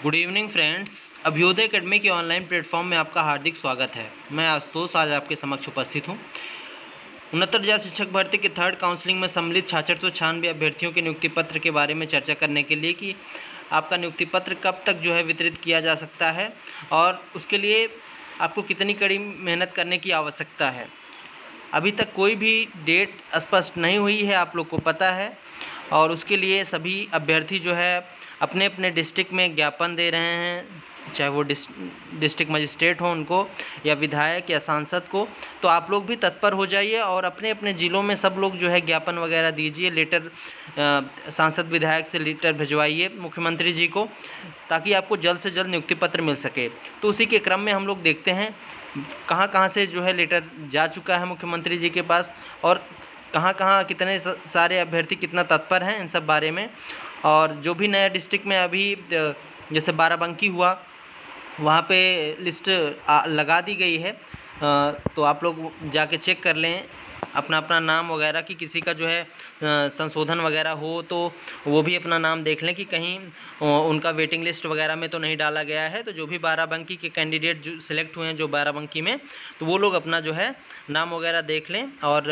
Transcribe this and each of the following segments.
Good evening friends. Abhyudaya academy के online platform में आपका हार्दिक स्वागत है। मैं आशुतोष आज आपके समक्ष उपस्थित हूँ। 69,000 शिक्षक भर्ती के थर्ड काउंसलिंग में सम्मिलित 6696 अभ्यर्थियों के नियुक्ति पत्र के बारे में चर्चा करने के लिए कि आपका नियुक्ति पत्र कब तक वितरित किया जा सकता है और उसके लिए आपको कितनी कड़ी मेहनत करने की आवश्यकता है। अभी तक कोई भी डेट स्पष्ट नहीं हुई है, आप लोग को पता है, और उसके लिए सभी अभ्यर्थी अपने अपने डिस्ट्रिक्ट में ज्ञापन दे रहे हैं, चाहे वो डिस्ट्रिक्ट मजिस्ट्रेट हो उनको या विधायक या सांसद को। तो आप लोग भी तत्पर हो जाइए और अपने अपने ज़िलों में सब लोग ज्ञापन वगैरह दीजिए, लेटर सांसद विधायक से लेटर भिजवाइए मुख्यमंत्री जी को, ताकि आपको जल्द से जल्द नियुक्ति पत्र मिल सके। तो उसी के क्रम में हम लोग देखते हैं कहाँ कहाँ से लेटर जा चुका है मुख्यमंत्री जी के पास और कहाँ कहाँ कितने सारे अभ्यर्थी कितना तत्पर हैं इन सब बारे में। और जो भी नया डिस्ट्रिक्ट में अभी जैसे बाराबंकी हुआ, वहाँ पे लिस्ट लगा दी गई है, तो आप लोग जाके चेक कर लें अपना अपना नाम वगैरह कि किसी का संशोधन वगैरह हो तो वो भी अपना नाम देख लें कि कहीं उनका वेटिंग लिस्ट वगैरह में तो नहीं डाला गया है। तो जो भी बाराबंकी के कैंडिडेट जो सिलेक्ट हुए हैं जो बाराबंकी में, तो वो लोग अपना नाम वगैरह देख लें और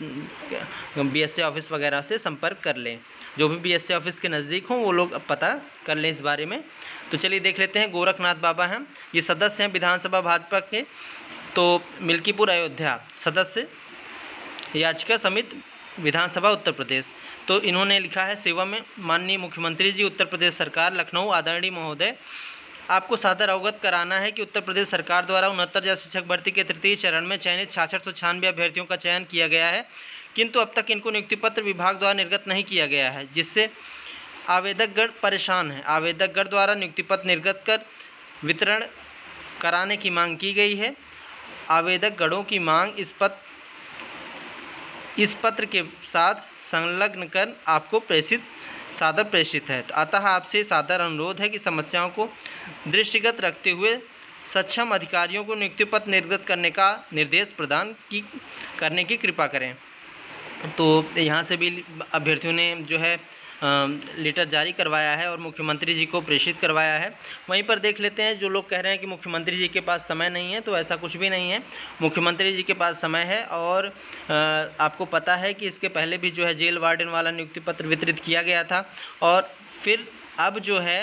बीएससी ऑफिस वगैरह से संपर्क कर लें। जो भी बीएससी ऑफिस के नज़दीक हों वो लोग पता कर लें इस बारे में। तो चलिए देख लेते हैं। गोरखनाथ बाबा हैं, ये सदस्य हैं विधानसभा भाजपा के। तो मिल्कीपुर अयोध्या सदस्य, याचिका समिति विधानसभा उत्तर प्रदेश। तो इन्होंने लिखा है, सेवा में माननीय मुख्यमंत्री जी उत्तर प्रदेश सरकार लखनऊ आदरणीय महोदय, आपको सादर अवगत कराना है कि उत्तर प्रदेश सरकार द्वारा 69,000 शिक्षक भर्ती के तृतीय चरण में चयनित 6696 अभ्यर्थियों का चयन किया गया है, किंतु अब तक इनको नियुक्ति पत्र विभाग द्वारा निर्गत नहीं किया गया है, जिससे आवेदकगण परेशान हैं। आवेदकगण द्वारा नियुक्ति पत्र निर्गत कर वितरण कराने की मांग की गई है। आवेदकगणों की मांग इस पत्र के साथ संलग्न कर आपको सादर प्रेषित है। तो अतः आपसे सादर अनुरोध है कि समस्याओं को दृष्टिगत रखते हुए सक्षम अधिकारियों को नियुक्ति पत्र निर्गत करने का निर्देश प्रदान करने की कृपा करें। तो यहाँ से भी अभ्यर्थियों ने लेटर जारी करवाया है और मुख्यमंत्री जी को प्रेषित करवाया है। वहीं पर देख लेते हैं, जो लोग कह रहे हैं कि मुख्यमंत्री जी के पास समय नहीं है, तो ऐसा कुछ भी नहीं है। मुख्यमंत्री जी के पास समय है और आपको पता है कि इसके पहले भी जेल वार्डन वाला नियुक्ति पत्र वितरित किया गया था। और फिर अब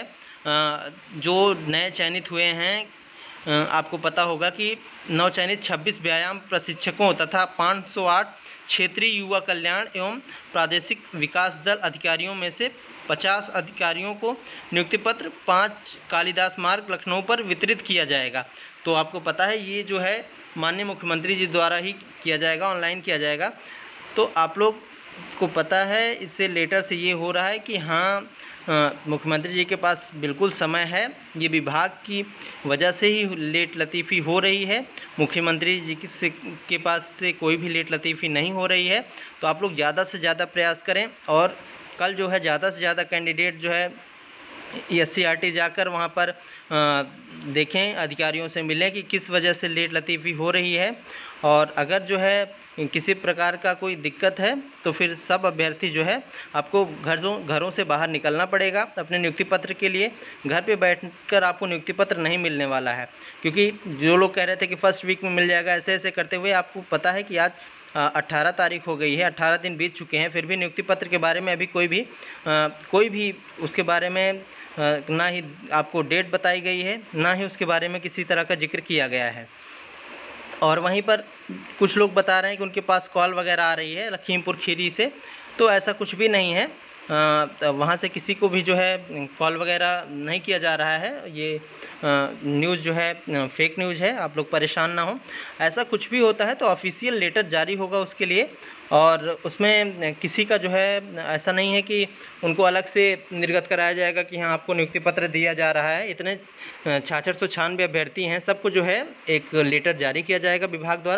जो नए चयनित हुए हैं, आपको पता होगा कि नवचयनित 26 व्यायाम प्रशिक्षकों तथा 508 क्षेत्रीय युवा कल्याण एवं प्रादेशिक विकास दल अधिकारियों में से 50 अधिकारियों को नियुक्ति पत्र 5 कालिदास मार्ग लखनऊ पर वितरित किया जाएगा। तो आपको पता है ये माननीय मुख्यमंत्री जी द्वारा ही किया जाएगा, ऑनलाइन किया जाएगा। तो आप लोग को पता है, इससे लेटर से ये हो रहा है कि हाँ, मुख्यमंत्री जी के पास बिल्कुल समय है। ये विभाग की वजह से ही लेट लतीफ़ी हो रही है, मुख्यमंत्री जी के पास से कोई भी लेट लतीफ़ी नहीं हो रही है। तो आप लोग ज़्यादा से ज़्यादा प्रयास करें और कल ज़्यादा से ज़्यादा कैंडिडेट SCRT जाकर वहाँ पर देखें, अधिकारियों से मिलें कि किस वजह से लेट लतीफ़ी हो रही है। और अगर किसी प्रकार का कोई दिक्कत है तो फिर सब अभ्यर्थी आपको घरों से बाहर निकलना पड़ेगा अपने नियुक्ति पत्र के लिए। घर पे बैठकर आपको नियुक्ति पत्र नहीं मिलने वाला है, क्योंकि जो लोग कह रहे थे कि फर्स्ट वीक में मिल जाएगा, ऐसे ऐसे करते हुए आपको पता है कि आज 18 तारीख हो गई है, 18 दिन बीत चुके हैं, फिर भी नियुक्ति पत्र के बारे में अभी कोई भी उसके बारे में ना ही आपको डेट बताई गई है, ना ही उसके बारे में किसी तरह का जिक्र किया गया है। और वहीं पर कुछ लोग बता रहे हैं कि उनके पास कॉल वगैरह आ रही है लखीमपुर खीरी से, तो ऐसा कुछ भी नहीं है। वहाँ से किसी को भी कॉल वगैरह नहीं किया जा रहा है। ये न्यूज़ फेक न्यूज़ है, आप लोग परेशान ना हो। ऐसा कुछ भी होता है तो ऑफिशियल लेटर जारी होगा उसके लिए, और उसमें किसी का ऐसा नहीं है कि उनको अलग से निर्गत कराया जाएगा कि हाँ आपको नियुक्ति पत्र दिया जा रहा है। इतने 6696 अभ्यर्थी हैं, सबको एक लेटर जारी किया जाएगा विभाग द्वारा,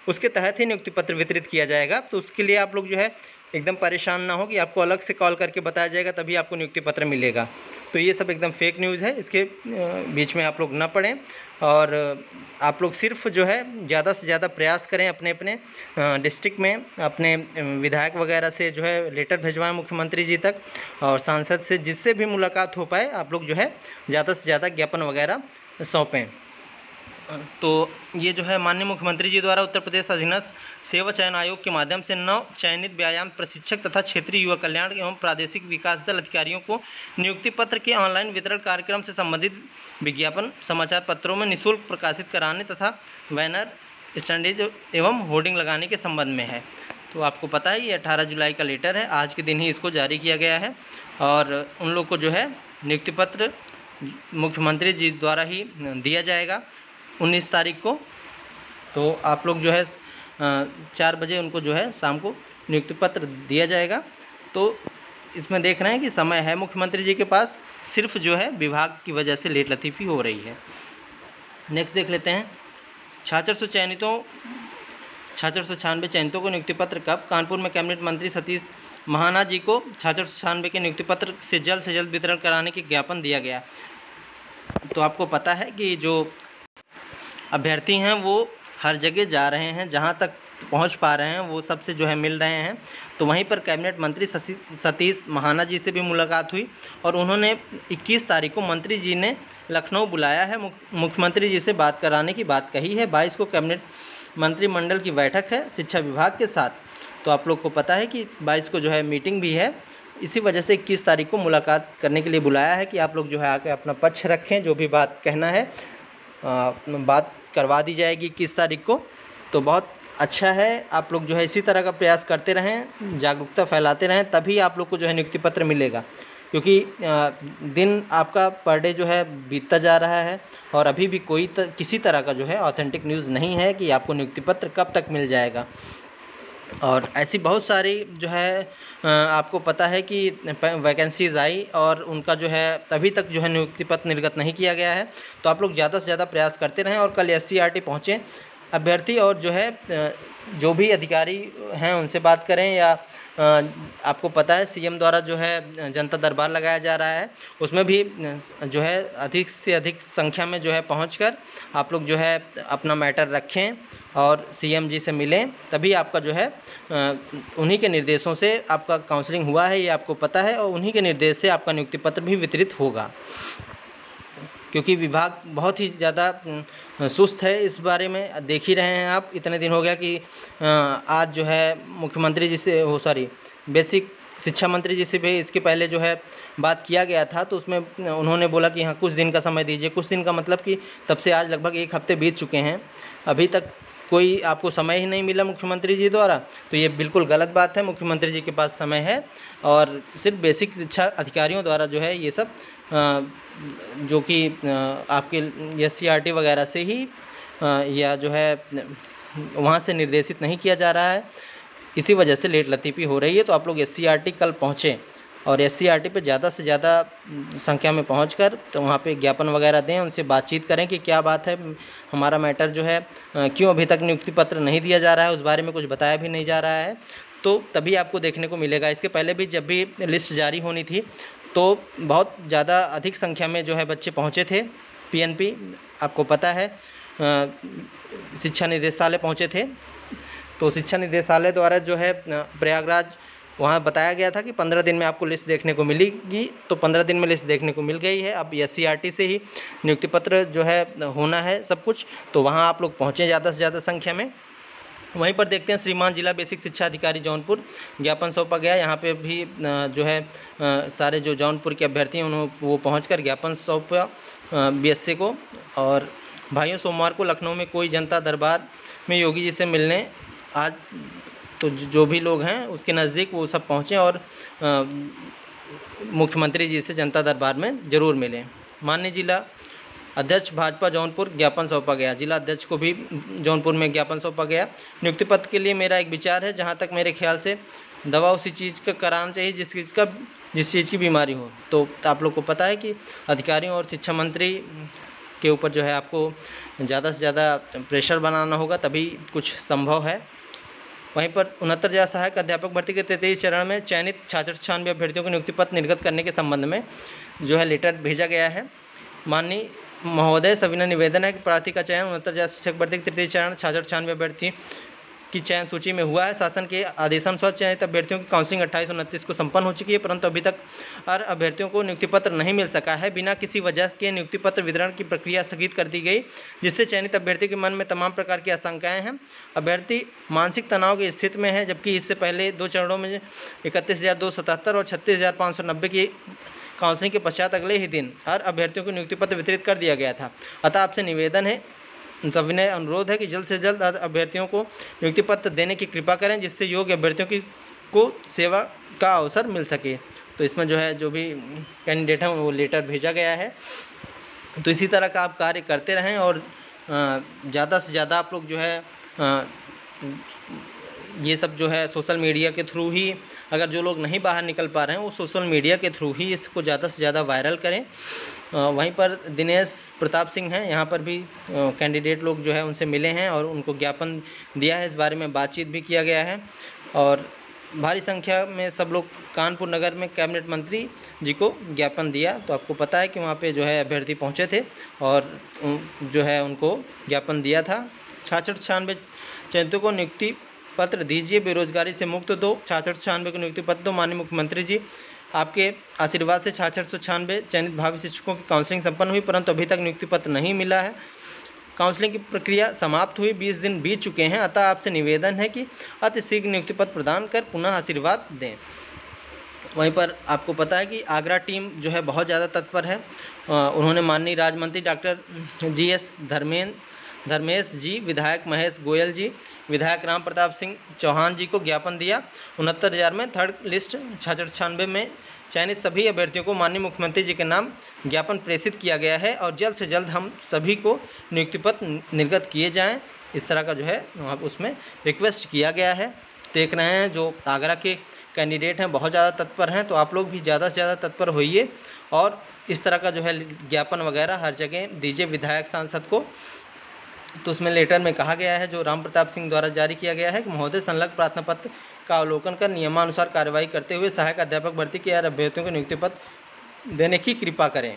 उसके तहत ही नियुक्ति पत्र वितरित किया जाएगा। तो उसके लिए आप लोग जो है एकदम परेशान ना हो कि आपको अलग से कॉल करके बताया जाएगा तभी आपको नियुक्ति पत्र मिलेगा। तो ये सब एकदम फेक न्यूज़ है, इसके बीच में आप लोग ना पड़ें और आप लोग सिर्फ जो है ज़्यादा से ज़्यादा प्रयास करें, अपने अपने डिस्ट्रिक्ट में अपने विधायक वगैरह से जो है लेटर भिजवाएं मुख्यमंत्री जी तक, और सांसद से जिससे भी मुलाकात हो पाए आप लोग जो है ज़्यादा से ज़्यादा ज्ञापन वगैरह सौंपें। तो ये जो है माननीय मुख्यमंत्री जी द्वारा उत्तर प्रदेश अधीनस्थ सेवा चयन आयोग के माध्यम से 9 चयनित व्यायाम प्रशिक्षक तथा क्षेत्रीय युवा कल्याण एवं प्रादेशिक विकास दल अधिकारियों को नियुक्ति पत्र के ऑनलाइन वितरण कार्यक्रम से संबंधित विज्ञापन समाचार पत्रों में निःशुल्क प्रकाशित कराने तथा बैनर, स्टैंडेज एवं होर्डिंग लगाने के संबंध में है। तो आपको पता है ये 18 जुलाई का लेटर है, आज के दिन ही इसको जारी किया गया है और उन लोग को जो है नियुक्ति पत्र मुख्यमंत्री जी द्वारा ही दिया जाएगा 19 तारीख को। तो आप लोग जो है 4 बजे उनको जो है शाम को नियुक्ति पत्र दिया जाएगा। तो इसमें देख रहे हैं कि समय है मुख्यमंत्री जी के पास, सिर्फ जो है विभाग की वजह से लेट लतीफ़ी हो रही है। नेक्स्ट देख लेते हैं 6696 चयनितों को नियुक्ति पत्र कब। कानपुर में कैबिनेट मंत्री सतीश महाना जी को 6696 के नियुक्ति पत्र से जल्द वितरण कराने की ज्ञापन दिया गया। तो आपको पता है कि जो अभ्यर्थी हैं वो हर जगह जा रहे हैं, जहां तक पहुंच पा रहे हैं वो सबसे जो है मिल रहे हैं। तो वहीं पर कैबिनेट मंत्री सतीश महाना जी से भी मुलाकात हुई और उन्होंने 21 तारीख को मंत्री जी ने लखनऊ बुलाया है, मुख्यमंत्री जी से बात कराने की बात कही है। 22 को कैबिनेट मंत्रिमंडल की बैठक है शिक्षा विभाग के साथ। तो आप लोग को पता है कि 22 को जो है मीटिंग भी है, इसी वजह से 21 तारीख को मुलाकात करने के लिए बुलाया है कि आप लोग जो है आके अपना पक्ष रखें, जो भी बात कहना है बात करवा दी जाएगी 21 तारीख को। तो बहुत अच्छा है, आप लोग जो है इसी तरह का प्रयास करते रहें, जागरूकता फैलाते रहें, तभी आप लोग को जो है नियुक्ति पत्र मिलेगा। क्योंकि दिन आपका पर डे जो है बीतता जा रहा है और अभी भी किसी तरह का जो है ऑथेंटिक न्यूज़ नहीं है कि आपको नियुक्ति पत्र कब तक मिल जाएगा। और ऐसी बहुत सारी जो है आपको पता है कि वैकेंसीज़ आई और उनका जो है अभी तक जो है नियुक्ति पत्र निर्गत नहीं किया गया है। तो आप लोग ज़्यादा से ज़्यादा प्रयास करते रहें और कल SCRT पहुँचें अभ्यर्थी और जो है जो भी अधिकारी हैं उनसे बात करें, या आपको पता है CM द्वारा जो है जनता दरबार लगाया जा रहा है, उसमें भी जो है अधिक से अधिक संख्या में जो है पहुंचकर आप लोग जो है अपना मैटर रखें और CM जी से मिलें, तभी आपका जो है उन्हीं के निर्देशों से आपका काउंसलिंग हुआ है ये आपको पता है और उन्हीं के निर्देश से आपका नियुक्ति पत्र भी वितरित होगा। क्योंकि विभाग बहुत ही ज़्यादा सुस्त है इस बारे में, देख ही रहे हैं आप। इतने दिन हो गया कि आज जो है मुख्यमंत्री जी से बेसिक शिक्षा मंत्री जी से भी इसके पहले जो है बात किया गया था, तो उसमें उन्होंने बोला कि हाँ कुछ दिन का समय दीजिए। कुछ दिन का मतलब कि तब से आज लगभग 1 हफ्ते बीत चुके हैं, अभी तक कोई आपको समय ही नहीं मिला मुख्यमंत्री जी द्वारा। तो ये बिल्कुल गलत बात है, मुख्यमंत्री जी के पास समय है और सिर्फ बेसिक शिक्षा अधिकारियों द्वारा जो है ये सब जो कि आपके SCRT वगैरह से ही या जो है वहाँ से निर्देशित नहीं किया जा रहा है, इसी वजह से लेट लतीफ़ी हो रही है। तो आप लोग SCRT कल पहुँचें और SCRT पे ज़्यादा से ज़्यादा संख्या में पहुंचकर तो वहाँ पे ज्ञापन वगैरह दें, उनसे बातचीत करें कि क्या बात है, हमारा मैटर जो है क्यों अभी तक नियुक्ति पत्र नहीं दिया जा रहा है, उस बारे में कुछ बताया भी नहीं जा रहा है। तो तभी आपको देखने को मिलेगा। इसके पहले भी जब भी लिस्ट जारी होनी थी तो बहुत ज़्यादा अधिक संख्या में जो है बच्चे पहुँचे थे। PNP आपको पता है शिक्षा निदेशालय पहुँचे थे, तो शिक्षा निदेशालय द्वारा जो है प्रयागराज वहाँ बताया गया था कि 15 दिन में आपको लिस्ट देखने को मिलेगी। तो 15 दिन में लिस्ट देखने को मिल गई है। अब SCRT से ही नियुक्ति पत्र जो है होना है सब कुछ, तो वहाँ आप लोग पहुँचें ज़्यादा से ज़्यादा संख्या में। वहीं पर देखते हैं श्रीमान जिला बेसिक शिक्षा अधिकारी जौनपुर ज्ञापन सौंपा गया। यहाँ पे भी जो है सारे जो जौनपुर के अभ्यर्थी हैं उन्होंने वो पहुँचकर ज्ञापन सौंपा BSA को। और भाइयों सोमवार को लखनऊ में कोई जनता दरबार में योगी जी से मिलने आज, तो जो भी लोग हैं उसके नज़दीक वो सब पहुँचें और मुख्यमंत्री जी से जनता दरबार में ज़रूर मिलें। माननीय जिला अध्यक्ष भाजपा जौनपुर ज्ञापन सौंपा गया। जिला अध्यक्ष को भी जौनपुर में ज्ञापन सौंपा गया। नियुक्ति पत्र के लिए मेरा एक विचार है, जहाँ तक मेरे ख्याल से दवा उसी चीज़ का कराना चाहिए जिस चीज़ की बीमारी हो। तो आप लोग को पता है कि अधिकारियों और शिक्षा मंत्री के ऊपर जो है आपको ज़्यादा से ज़्यादा प्रेशर बनाना होगा, तभी कुछ संभव है। वहीं पर 69,000 सहायक अध्यापक भर्ती के 33 चरण में चयनित 6696 अभ्यर्थियों को नियुक्ति पत्र निर्गत करने के संबंध में जो है लेटर भेजा गया है। माननीय महोदय, सविनय निवेदन है कि प्रार्थी का चयन 69,000 शिक्षक भर्ती के 33 चरण 6696 अभ्यर्थी की चयन सूची में हुआ है। शासन के आदेशानुसार चयनित अभ्यर्थियों की काउंसलिंग 28-29 को संपन्न हो चुकी है, परंतु अभी तक अभ्यर्थियों को नियुक्ति पत्र नहीं मिल सका है। बिना किसी वजह के नियुक्ति पत्र वितरण की प्रक्रिया स्थगित कर दी गई, जिससे चयनित अभ्यर्थी के मन में तमाम प्रकार की आशंकाएं हैं। अभ्यर्थी मानसिक तनाव की स्थिति में है, जबकि इससे पहले 2 चरणों में 31,277 और 36,590 की काउंसलिंग के पश्चात अगले ही दिन हर अभ्यर्थियों को नियुक्ति पत्र वितरित कर दिया गया था। अतः आपसे निवेदन है, सविनय अनुरोध है कि जल्द से जल्द अभ्यर्थियों को नियुक्ति पत्र देने की कृपा करें, जिससे योग्य अभ्यर्थियों को सेवा का अवसर मिल सके। तो इसमें जो है जो भी कैंडिडेट हैं वो लेटर भेजा गया है। तो इसी तरह का आप कार्य करते रहें और ज़्यादा से ज़्यादा आप लोग जो है ये सब जो है सोशल मीडिया के थ्रू ही, अगर जो लोग नहीं बाहर निकल पा रहे हैं वो सोशल मीडिया के थ्रू ही इसको ज़्यादा से ज़्यादा वायरल करें। वहीं पर दिनेश प्रताप सिंह हैं, यहाँ पर भी कैंडिडेट लोग जो है उनसे मिले हैं और उनको ज्ञापन दिया है, इस बारे में बातचीत भी किया गया है। और भारी संख्या में सब लोग कानपुर नगर में कैबिनेट मंत्री जी को ज्ञापन दिया। तो आपको पता है कि वहाँ पे जो है अभ्यर्थी पहुँचे थे और जो है उनको ज्ञापन दिया था। 6696 चयनितों को नियुक्ति पत्र दीजिए, बेरोजगारी से मुक्त दो। 6696 को नियुक्ति पत्र दो। माननीय मुख्यमंत्री जी, आपके आशीर्वाद से 6696 चयनित भावी शिक्षकों की काउंसलिंग संपन्न हुई, परंतु अभी तक नियुक्ति पत्र नहीं मिला है। काउंसलिंग की प्रक्रिया समाप्त हुई, 20 दिन बीत चुके हैं, अतः आपसे निवेदन है कि अति शीघ्र नियुक्ति पत्र प्रदान कर पुनः आशीर्वाद दें। वहीं पर आपको पता है कि आगरा टीम जो है बहुत ज़्यादा तत्पर है। उन्होंने माननीय राज्य मंत्री डॉक्टर GS धर्मेश जी, विधायक महेश गोयल जी, विधायक राम प्रताप सिंह चौहान जी को ज्ञापन दिया। 69,000 में थर्ड लिस्ट 6696 में चयनित सभी अभ्यर्थियों को माननीय मुख्यमंत्री जी के नाम ज्ञापन प्रेषित किया गया है और जल्द से जल्द हम सभी को नियुक्ति पत्र निर्गत किए जाएं, इस तरह का जो है उसमें रिक्वेस्ट किया गया है। देख रहे हैं जो आगरा के कैंडिडेट हैं बहुत ज़्यादा तत्पर हैं, तो आप लोग भी ज़्यादा से ज़्यादा तत्पर होइए और इस तरह का जो है ज्ञापन वगैरह हर जगह दीजिए विधायक सांसद को। तो उसमें लेटर में कहा गया है, जो राम प्रताप सिंह द्वारा जारी किया गया है, कि महोदय, संलग्न प्रार्थना पत्र का अवलोकन कर नियमानुसार कार्रवाई करते हुए सहायक अध्यापक भर्ती के अभ्यर्थियों को नियुक्ति पत्र देने की कृपा करें।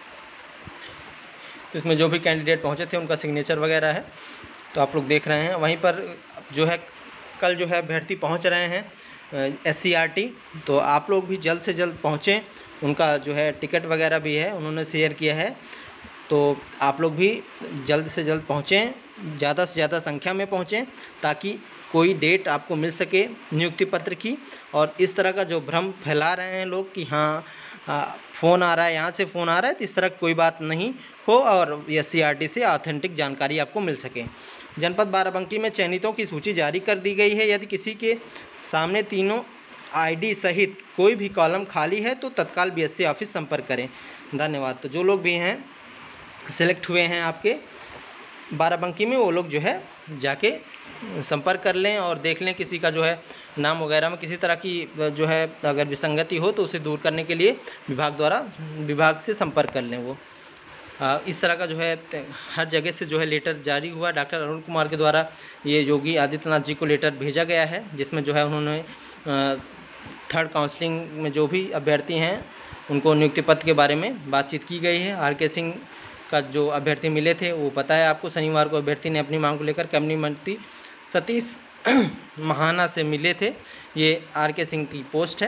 तो इसमें जो भी कैंडिडेट पहुंचे थे उनका सिग्नेचर वगैरह है, तो आप लोग देख रहे हैं। वहीं पर जो है कल जो है अभ्यर्थी पहुंच रहे हैं SCRT, तो आप लोग भी जल्द से जल्द पहुँचें। उनका जो है टिकट वगैरह भी है, उन्होंने शेयर किया है, तो आप लोग भी जल्द से जल्द पहुँचें, ज़्यादा से ज़्यादा संख्या में पहुँचें, ताकि कोई डेट आपको मिल सके नियुक्ति पत्र की। और इस तरह का जो भ्रम फैला रहे हैं लोग कि हाँ फ़ोन आ रहा है, यहाँ से फ़ोन आ रहा है, तो इस तरह कोई बात नहीं हो और SCRT से ऑथेंटिक जानकारी आपको मिल सके। जनपद बाराबंकी में चयनितों की सूची जारी कर दी गई है। यदि किसी के सामने तीनों ID सहित कोई भी कॉलम खाली है तो तत्काल BSc ऑफिस संपर्क करें। धन्यवाद। तो जो लोग भी हैं सेलेक्ट हुए हैं आपके बाराबंकी में, वो लोग जो है जाके संपर्क कर लें और देख लें किसी का जो है नाम वगैरह में किसी तरह की जो है अगर विसंगति हो तो उसे दूर करने के लिए विभाग से संपर्क कर लें। वो इस तरह का जो है हर जगह से जो है लेटर जारी हुआ। डॉक्टर अरुण कुमार के द्वारा ये योगी आदित्यनाथ जी को लेटर भेजा गया है, जिसमें जो है उन्होंने थर्ड काउंसलिंग में जो भी अभ्यर्थी हैं उनको नियुक्ति पत्र के बारे में बातचीत की गई है। RK सिंह का जो अभ्यर्थी मिले थे वो पता है आपको, शनिवार को अभ्यर्थी ने अपनी मांग को लेकर कैबिनेट मंत्री सतीश महाना से मिले थे। ये RK सिंह की पोस्ट है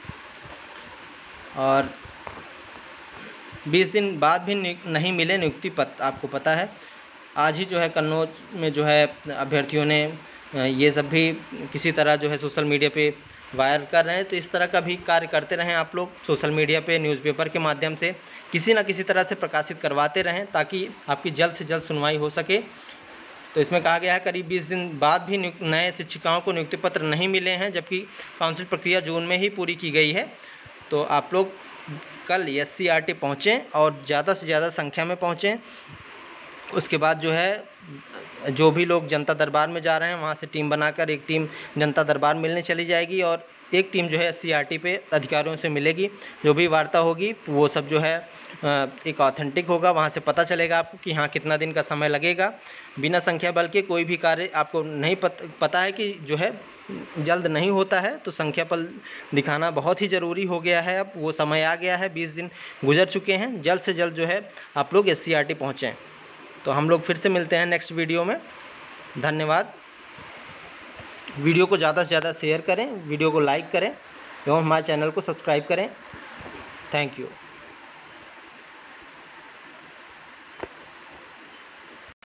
और 20 दिन बाद भी नहीं मिले नियुक्ति पत्र। आपको पता है आज ही जो है कन्नौज में जो है अभ्यर्थियों ने ये सब भी किसी तरह जो है सोशल मीडिया पे वायरल कर रहे हैं। तो इस तरह का भी कार्य करते रहें आप लोग, सोशल मीडिया पे न्यूज़पेपर के माध्यम से किसी न किसी तरह से प्रकाशित करवाते रहें, ताकि आपकी जल्द से जल्द सुनवाई हो सके। तो इसमें कहा गया है करीब 20 दिन बाद भी नए शिक्षिकाओं को नियुक्ति पत्र नहीं मिले हैं, जबकि काउंसिल प्रक्रिया जून में ही पूरी की गई है। तो आप लोग कल SCRT पहुँचें और ज़्यादा से ज़्यादा संख्या में पहुँचें। उसके बाद जो है जो भी लोग जनता दरबार में जा रहे हैं वहाँ से टीम बनाकर एक टीम जनता दरबार मिलने चली जाएगी और एक टीम जो है SCRT पे अधिकारियों से मिलेगी, जो भी वार्ता होगी वो सब जो है एक ऑथेंटिक होगा। वहाँ से पता चलेगा आपको कि हाँ कितना दिन का समय लगेगा। बिना संख्या बल के कोई भी कार्य आपको नहीं पता है कि जो है जल्द नहीं होता है, तो संख्या बल दिखाना बहुत ही ज़रूरी हो गया है। अब वो समय आ गया है, 20 दिन गुजर चुके हैं। जल्द से जल्द जो है आप लोग SCRT पहुँचें। तो हम लोग फिर से मिलते हैं नेक्स्ट वीडियो में। धन्यवाद। वीडियो को ज़्यादा से ज़्यादा शेयर करें, वीडियो को लाइक करें एवं हमारे चैनल को सब्सक्राइब करें। Thank you.